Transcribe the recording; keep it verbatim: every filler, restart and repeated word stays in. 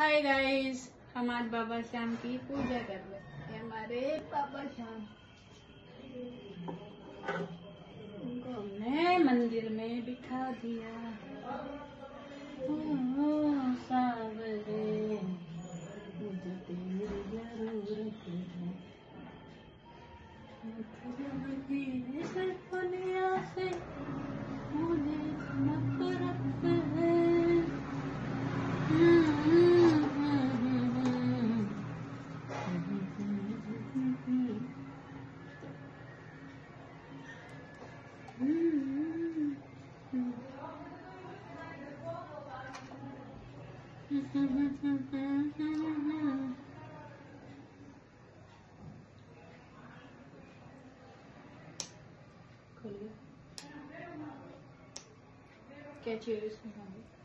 Hi guys, हम आज बाबा श्याम की पूजा कर रहे हैं। हमारे बाबा श्याम, उनको हमने मंदिर में बिठा दिया। ओ, सावरे मुझे तेरी जरूरत है, सपनिया से मुझे नफरत है। खोलिए, क्या चाहिए इसमें?